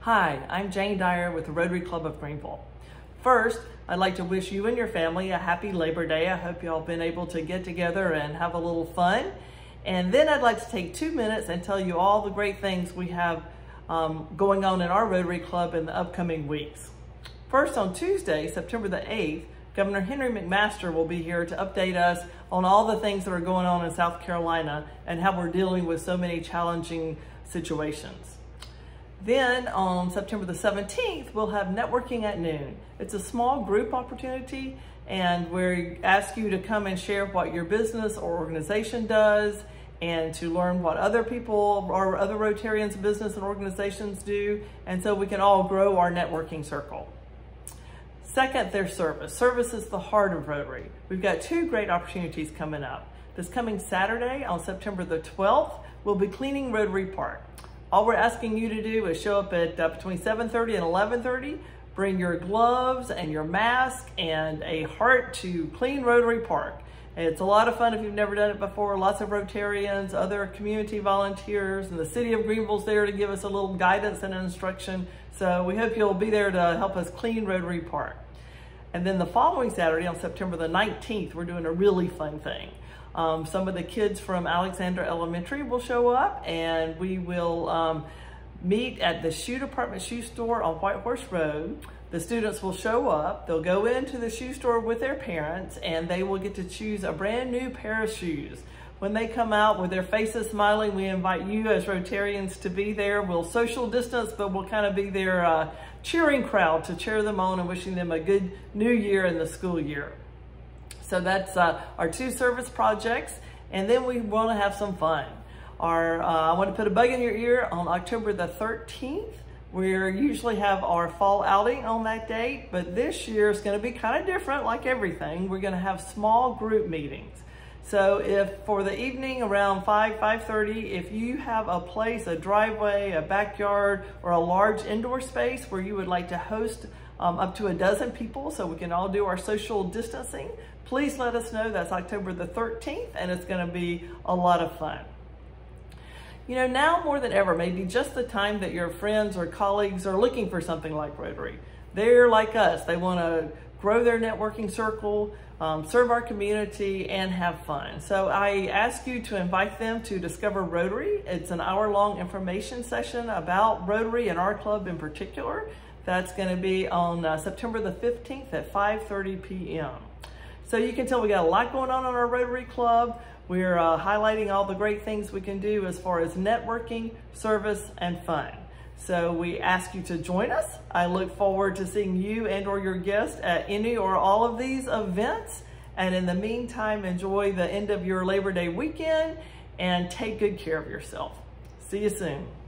Hi, I'm Jane Dyer with the Rotary Club of Greenville. First, I'd like to wish you and your family a happy Labor Day. I hope y'all been able to get together and have a little fun. And then I'd like to take 2 minutes and tell you all the great things we have going on in our Rotary Club in the upcoming weeks. First, on Tuesday, September the 8th, Governor Henry McMaster will be here to update us on all the things that are going on in South Carolina and how we're dealing with so many challenging situations. Then on September the 17th, we'll have networking at noon. It's a small group opportunity, and we ask you to come and share what your business or organization does and to learn what other people or other Rotarians' business and organizations do, and so we can all grow our networking circle. Second, there's service. Service is the heart of Rotary. We've got 2 great opportunities coming up. This coming Saturday on September the 12th, we'll be cleaning Rotary Park. All we're asking you to do is show up at between 7:30 and 11:30. Bring your gloves and your mask and a heart to clean Rotary Park. It's a lot of fun if you've never done it before. Lots of Rotarians, other community volunteers, and the city of Greenville's there to give us a little guidance and instruction. So we hope you'll be there to help us clean Rotary Park. And then the following Saturday on September the 19th, we're doing a really fun thing. Some of the kids from Alexander Elementary will show up, and we will meet at the Shoe Department Shoe Store on White Horse Road. The students will show up, they'll go into the shoe store with their parents, and they will get to choose a brand new pair of shoes. When they come out with their faces smiling, we invite you as Rotarians to be there. We'll social distance, but we'll kind of be their cheering crowd to cheer them on and wishing them a good new year in the school year. So that's our 2 service projects, and then we want to have some fun. I want to put a bug in your ear on October the 13th. We usually have our fall outing on that date, but this year it's going to be kind of different like everything. We're going to have small group meetings. So if for the evening around 5:30, if you have a place, a driveway, a backyard, or a large indoor space where you would like to host up to a dozen people so we can all do our social distancing, please let us know. That's October the 13th, and it's going to be a lot of fun. You know, now more than ever, maybe just the time that your friends or colleagues are looking for something like Rotary. They're like us. They want to grow their networking circle, serve our community, and have fun. So I ask you to invite them to Discover Rotary. It's an hour-long information session about Rotary and our club in particular. That's going to be on September the 15th at 5:30 p.m. So you can tell we got a lot going on in our Rotary Club. We're highlighting all the great things we can do as far as networking, service, and fun. So we ask you to join us. I look forward to seeing you and or your guests at any or all of these events. And in the meantime, enjoy the end of your Labor Day weekend and take good care of yourself. See you soon.